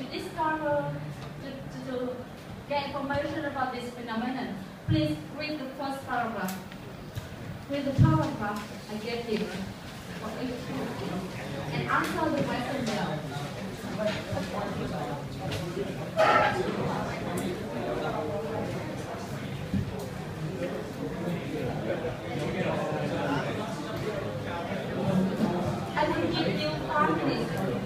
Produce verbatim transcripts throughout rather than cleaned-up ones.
to discover, to, to, to get information about this phenomenon, please read the first paragraph. Read the paragraph I gave you for each and answer the question below. I will give you five minutes.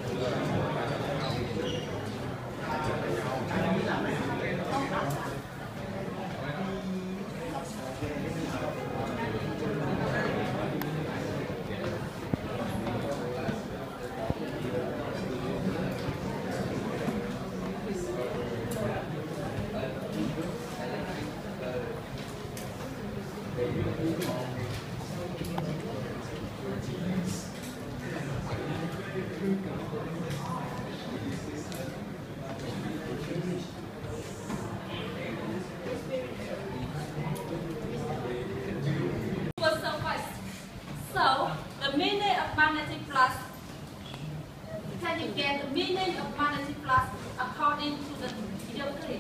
So, the meaning of magnetic flux, can you get the meaning of magnetic flux according to the video clip?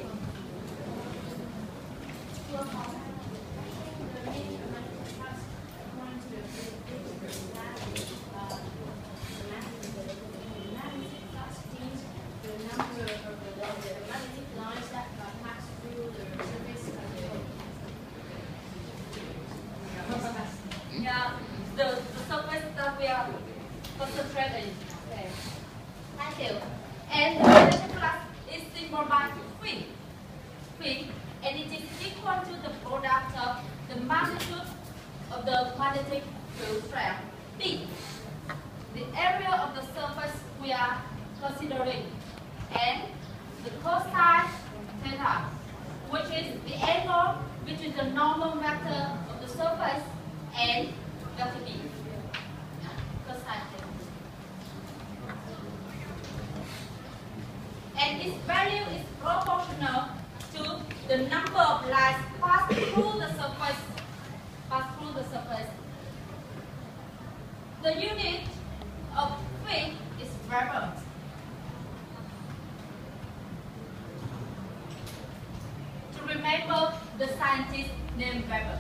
Yeah, the, the surface that we are concentrating. Okay. Thank you. And the magnetic flux is simple by phi. Phi, and it is equal to the product of the magnitude of the magnetic field strength, D, the area of the surface we are considering, and the cosine theta, which is the angle between the normal vector of the surface and vector B. Cosine theta. And its value is proportional to the number of lights passed through the surface. Pass through the surface. The unit of phi is Weber. To remember the scientist named Weber.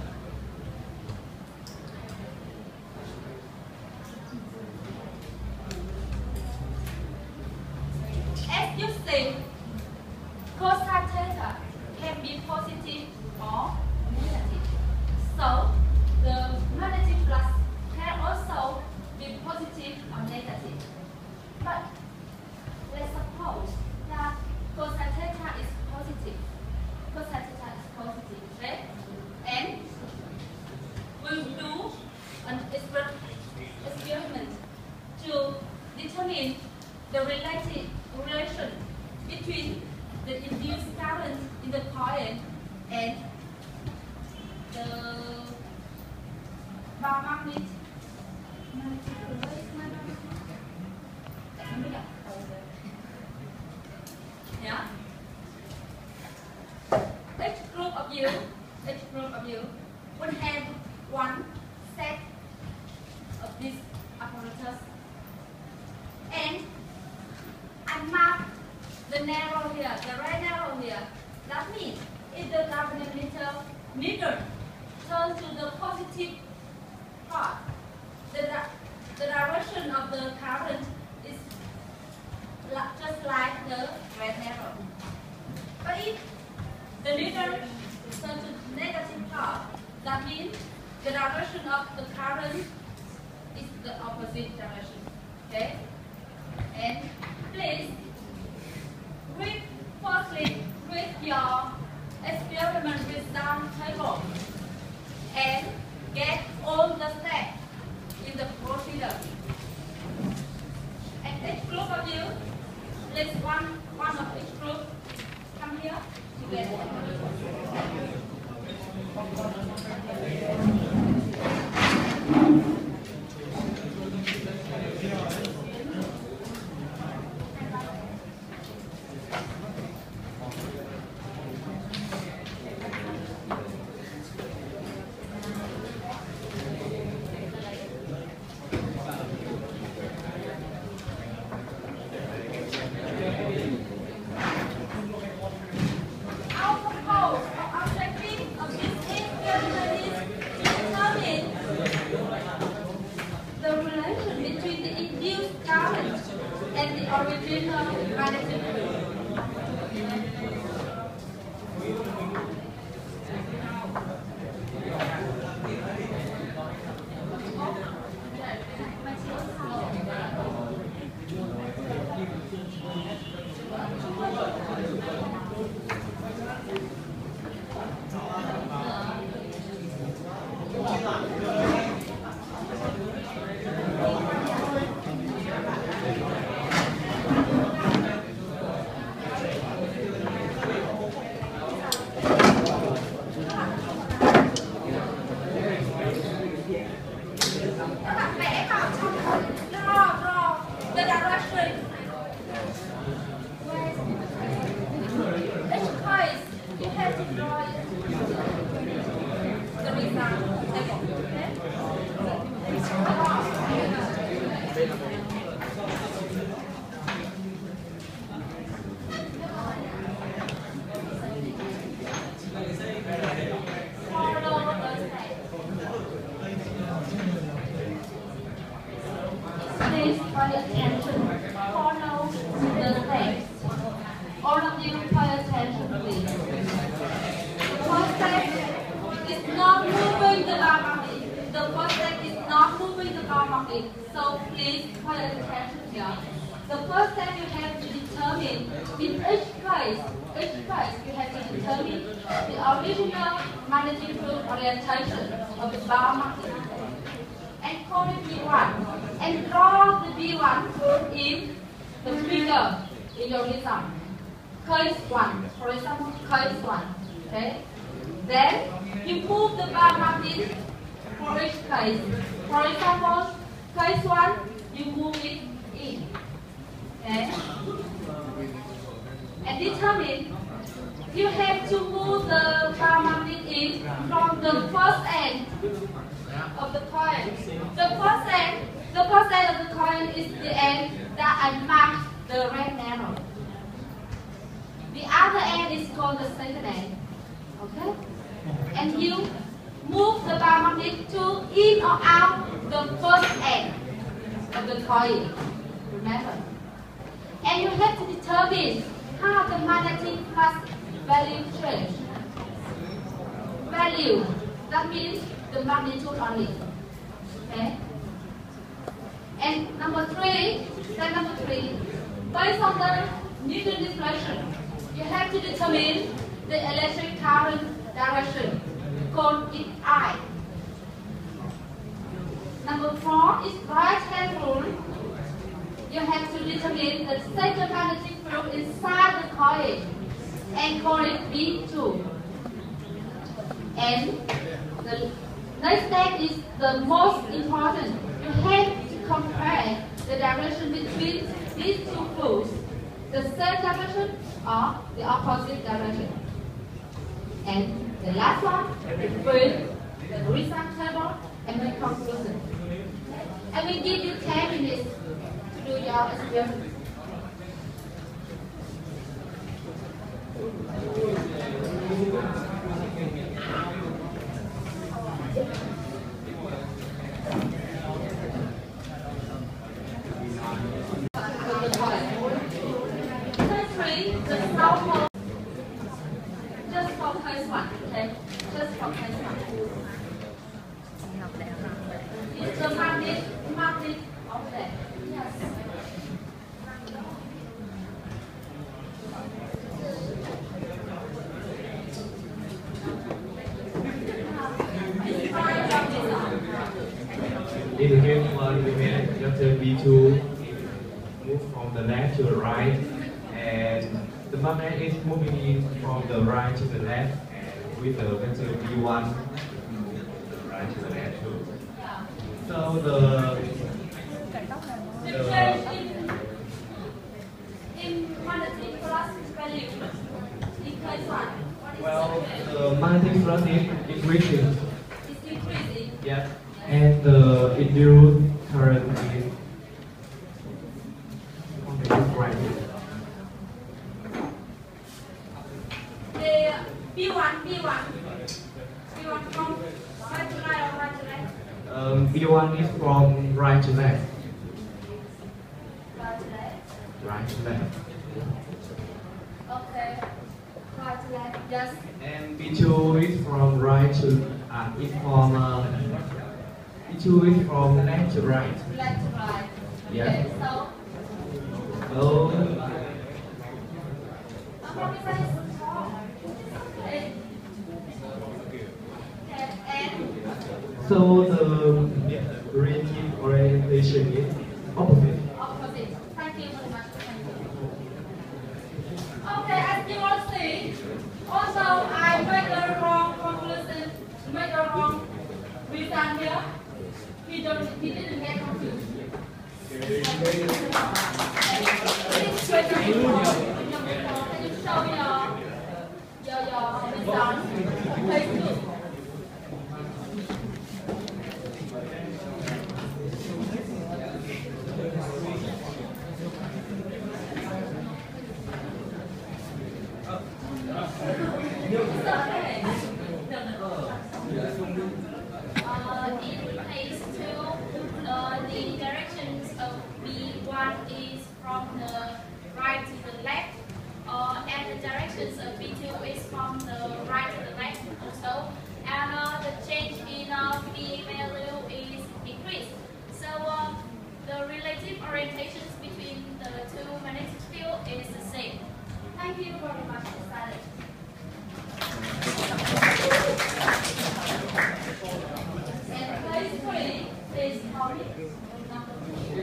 As you see, cosine theta can be positive or negative. So, the magnetic flux can also be positive or negative. But let's suppose that cosine theta is positive. Cosine theta is positive, okay? And we'll do an experiment to determine the relative relation between the induced current in the coil and the magnet. Yeah. Each group of you, each group of you will have one set of this apparatus, and I mark the narrow here, the red narrow here. That means if the galvanometer meter turns to the positive part, the, the direction of the current is just like the red arrow. But if the meter turns to the negative part, that means the direction of the current is the opposite direction. Okay? And please read firstly read your experiment result table and get all the steps in the procedure. And each group of you, please one one of each group come here together. the original magnetic field. Please pay attention. Follow the steps. All of you pay attention, please. The first step is not moving the bar market. The first step is not moving the bar market. So please pay attention here. The first step you have to determine, in each case, each case you have to determine the original magnetic field orientation of the bar market. And call it B one. And draw the B one in the figure in your result. Case one, for example, case one. Okay? Then you move the bar magnet for each case. For example, case one, you move it in. Okay? And determine you have to move the bar magnet in from the first end of the coin. The first end, the first end of the coin is the end that I marked the red arrow. The other end is called the second end. Okay? And you move the bar magnet to in or out the first end of the coin. Remember? And you have to determine how the magnetic flux value change. Value, that means the magnitude only. Okay? And number three, step number three, based on the Newton deflection, you have to determine the electric current direction, called it I. Number four is right hand rule. You have to determine the center magnetic field inside the coil and call it B two. And the next step is the most important. You have to compare the direction between these two fluids, the same direction or the opposite direction. And the last one, fill the result table and make conclusion. I will give you ten minutes to do your experiment. Just for case one, okay? Just for case one. It's the magnet, magnet of that. Yes. In the case one, we made Doctor B two move from the left to the right, and the magnet is moving in from the right to the left, and with the vector B one, from the right to the left too. So the, The change in, in magnetic flux value in case one. What is well, the the magnetic flux is increasing. It's increasing. Yeah, and the induced current is on the right. The B one, B one. B one from right to right or right to left? Um, B one is from right to left. Right to left. right to left. Okay. Right to left. Yes. And B two is from right to uh, is from uh, B two is from left to right. Left to right. Yeah. Okay. So. So. How many sides? Okay. Okay. And. So the relative orientation is opposite. Opposite. Thank you very much. Thank you. Okay, as you all see, also I made a wrong conclusion, made a wrong result here. He don't, he didn't get confused. Please wait a minute. Can you show your your your result? Please do. Orientations between the two magnetic fields is the same. Thank you very much, Sally. And place three is Holly. Number three.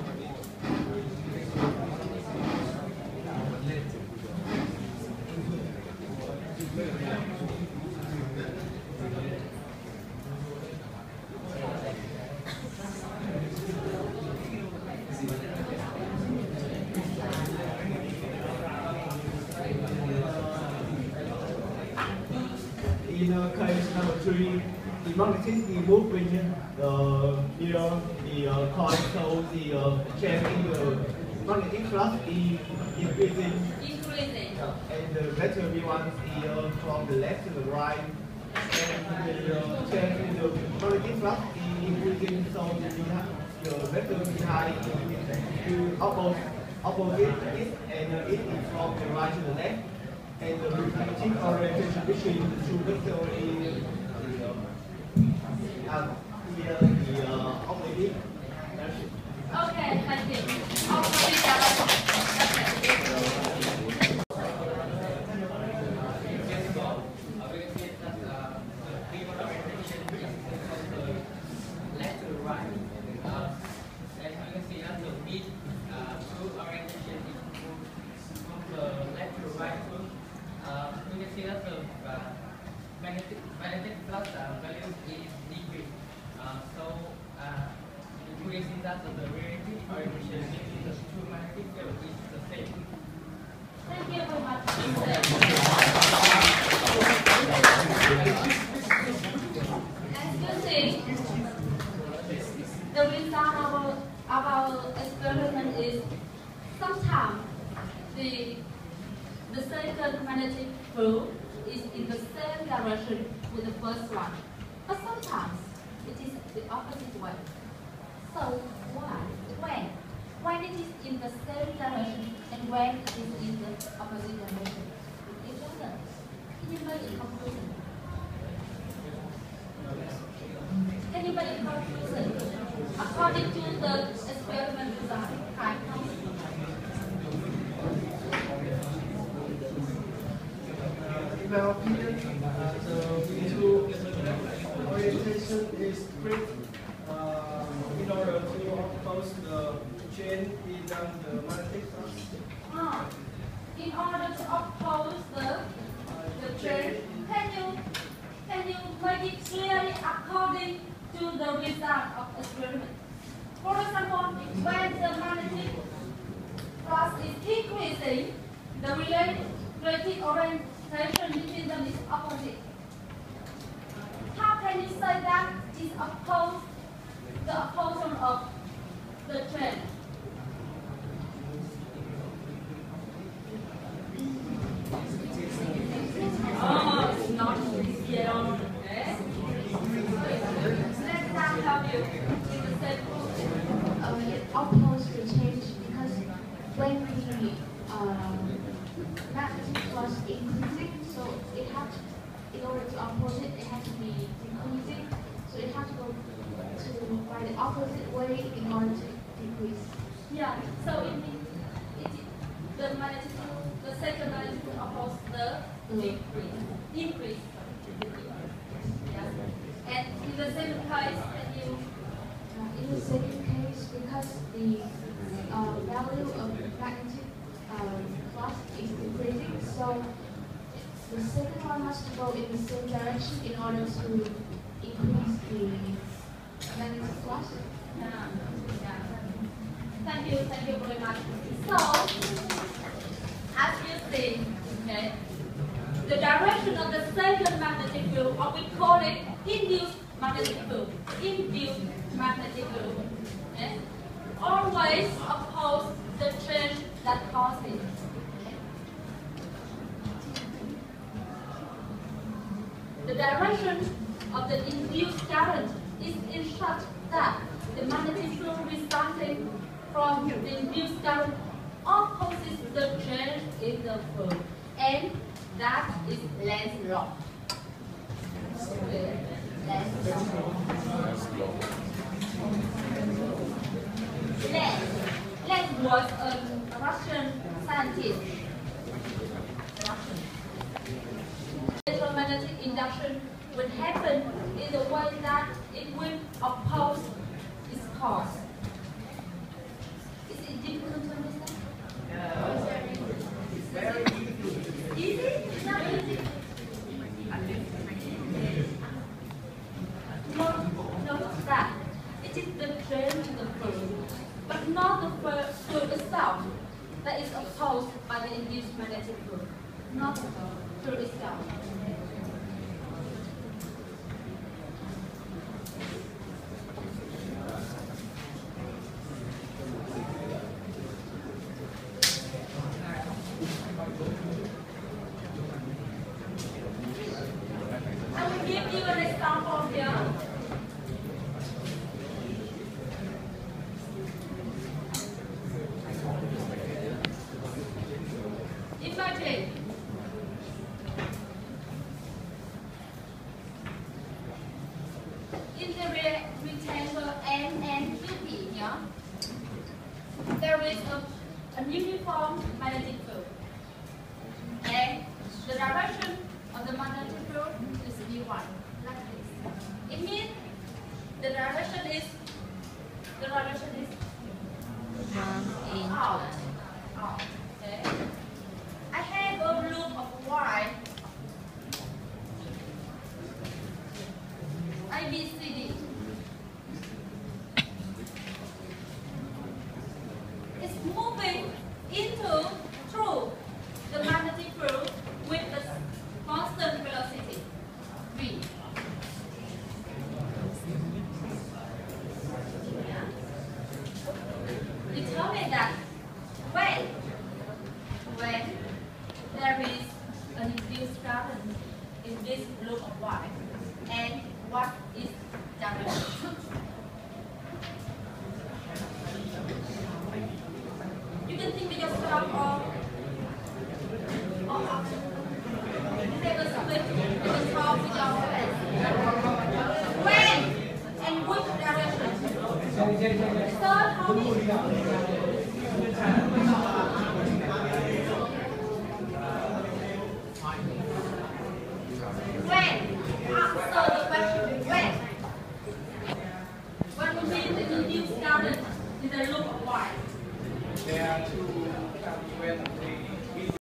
In uh, case number three, the magnetic is moving uh, near the uh, coil, so the uh, change in the magnetic flux is increasing. Increasing. Uh, and the vector V one is uh, from the left to the right. And the uh, change in the magnetic flux is increasing, so the, the vector V high is to opposite, opposite it, and uh, it is from the right to the left. And the magnetic orientation between the two vectors is uh, here the uh, opposite direction. Okay, thank you. Opposite direction. Left to right. Uh, as you can see, that's the beat. Uh, two orientation is from the left to right. Uh, you can see that the uh, magnetic magnetic flux uh, value is decreased. Uh, so uh, increasing that the relative orientation between the two magnetic fields is the same. Thank you very much. As you see, the result of our, of our experiment is sometimes the the second magnetic field is in the same direction with the first one, but sometimes it is the opposite way. So why? When? When it is in the same direction and when it is in the opposite direction with each other? Can you make a conclusion? Can you make a conclusion according to the experiment result? Right? In my opinion, uh, the V two orientation is great uh, in order to oppose the change in the magnetic flux. Ah, in order to oppose the the trend, can you can you make it clearly according to the result of experiment? For example, when the magnetic flux is increasing, the relative orientation between them is opposite. How can you say that is opposed the opposite of the trend? Oh, it's not yet on. Okay. Let Sam help you in the same Uh, it opposes the change because when the um, magnetic flux increasing, so it has to, in order to oppose it, it has to be decreasing. So it has to go to by the opposite way in order to decrease. Yeah. So it means it, the magnetic field, the second magnetic field opposes the decrease, increase. Yeah. And in the second case, and you. Uh, in the second case, because the uh, value of the magnetic um, flux is decreasing, so the second one has to go in the same direction in order to increase the magnetic flux. Yeah. Yeah. Thank you, thank you very much. So, as you see, okay, the direction of the second magnetic field, or we call it induced magnetic field, induced magnetic field, okay, always oppose the change that causes it. Okay. The direction of the induced current is in such that the magnetic field resulting from the induced current opposes the change in the field, and that is Lenz law. Lenz law. Lenz. Lenz was a Russian scientist. Russian. Electromagnetic induction will happen in the way that it will oppose its cause. Is it difficult to understand? Yeah. It's very easy. Easy? It's not easy. No, no, not that. It is the change in the field, but not the field itself that is opposed by the induced magnetic field. Not the field itself. I will give you an example here. Imagine in the re rectangle N and Q P here, there is a, a uniform magnetic field, and the direction of the magnetic field is V one, like this. It means the direction is the direction is out. Out. Okay. I have a loop of Y, I B C D. It's moving into through the magnetic field with a constant velocity V. Yeah. Determine that when when there is an induced current in this loop of Y, and what is direction. You can think to yourself of, of take a split and just solve with your friends. When and which direction? Third, how many? When? Answer the question. When? When will be the induced current in the loop of Y? There are two when the